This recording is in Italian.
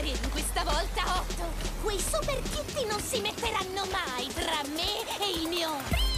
faremo questa volta, Otto? Quei super tipi non si metteranno mai tra me e il mio